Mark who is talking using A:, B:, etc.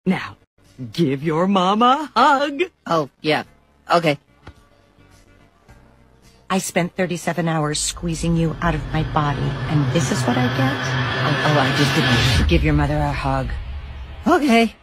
A: Now, give your mama a hug.
B: Oh, yeah. Okay.
C: I spent 37 hours squeezing you out of my body, and this is what I get?
B: I just didn't.
C: Give your mother a hug.
B: Okay.